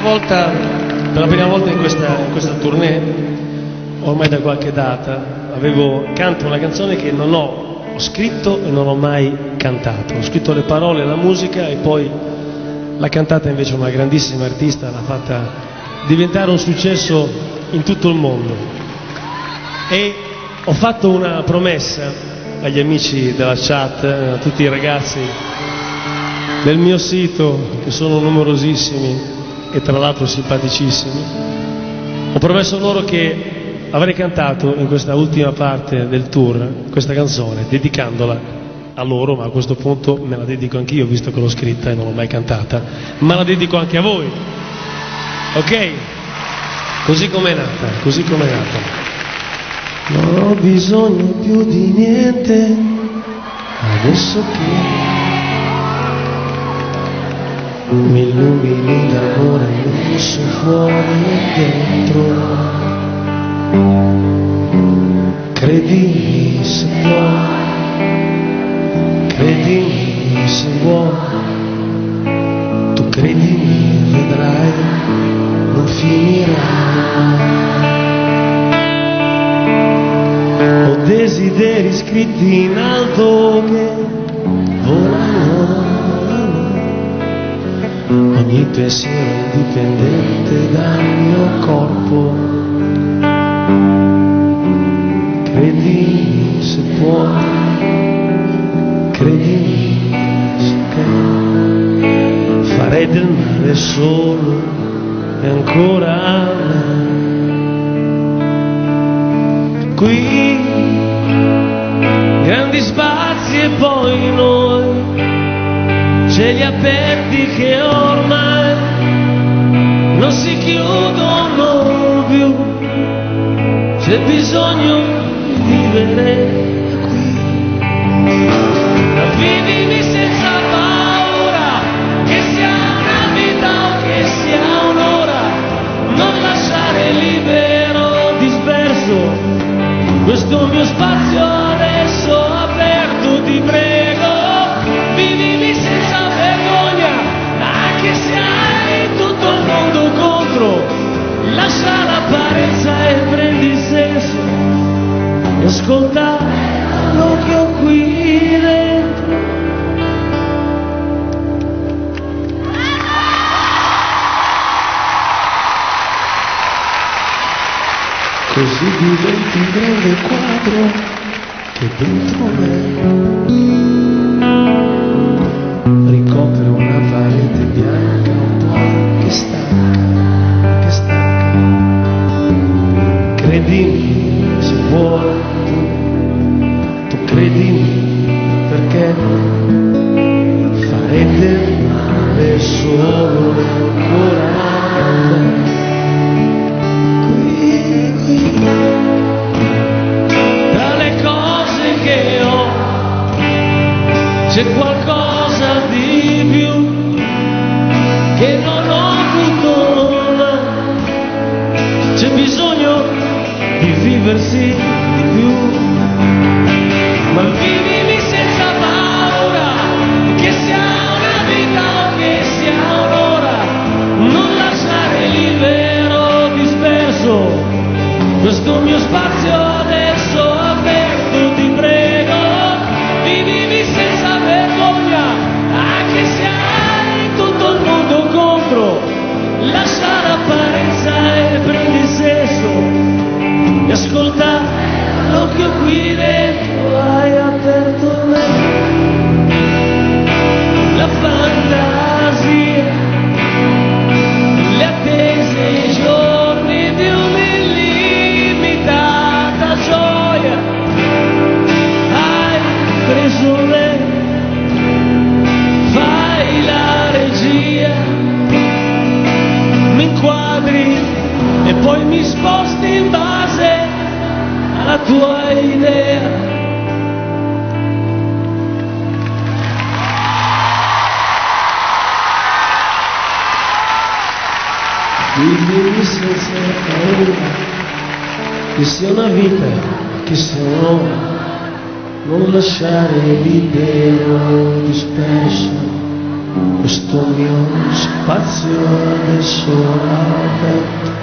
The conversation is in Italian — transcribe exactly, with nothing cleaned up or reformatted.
volta, per la prima volta in questa, in questa tournée, ormai da qualche data, avevo, canto una canzone che non ho, ho scritto e non ho mai cantato. Ho scritto le parole e la musica e poi l'ha cantata invece una grandissima artista, l'ha fatta diventare un successo in tutto il mondo. E ho fatto una promessa agli amici della chat, a tutti i ragazzi del mio sito, che sono numerosissimi e tra l'altro simpaticissimi. Ho promesso loro che avrei cantato in questa ultima parte del tour questa canzone, dedicandola a loro, ma a questo punto me la dedico anch'io, visto che l'ho scritta e non l'ho mai cantata, ma la dedico anche a voi, ok? Così com'è nata, così com'è nata. Non ho bisogno più di niente, adesso che mi illumini l'amore, mi fosse fuori e dentro. Credimi se vuoi, credimi se vuoi, tu credimi, vedrai, non finirà. Ho desideri scritti in alto che volano, ogni pensiero è indipendente dal mio corpo. Credimi se puoi, credimi se puoi, farei del male solo e ancora qui, grandi spazi e poi noi, cieli aperti che ormai non si chiudono più, c'è bisogno di vivere qui. Vivimi senza paura, che sia una vita o che sia un'ora, non lasciare libero, disperso questo mio spazio adesso aperto, ti prego. Vivimi senza vergogna, anche se hai tutto il mondo contro, lascia l'apparenza e prendi il senso e ascolta quello che ho qui dentro. Così diventi il grande quadro che dentro me ricopre una parete bianca un po' che stanca, che stanca. Credimi se vuoi, tu, tu credimi, perché farei del male solo ancora. Tra le cose che ho c'è qualcosa di più che non ho avuto mai, c'è bisogno di viversi di più, ma vivimi senza paura, che sia una vita o che sia un'ora, non lasciare libero, disperso questo mio spazio adesso aperto, ti prego. Vivimi senza vergogna, anche se hai tutto il mondo contro, lascia l'apparenza e prendi il senso e ascolta l'occhio qui dentro, hai aperto me la fantasia, le attese, i giorni di un'illimitata gioia. Hai preso me, fai la regia, mi inquadri e poi mi sposti in base alla tua idea. Vivimi senza paura, che sia una vita, che sia un'ora, non lasciare libero, disperso questo mio spazio adesso aperto.